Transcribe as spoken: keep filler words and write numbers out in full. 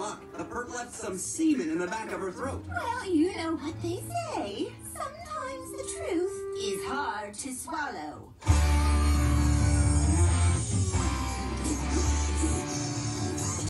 luck, the perk left some semen in the back of her throat. Well, you know what they say. Sometimes the truth is hard to swallow.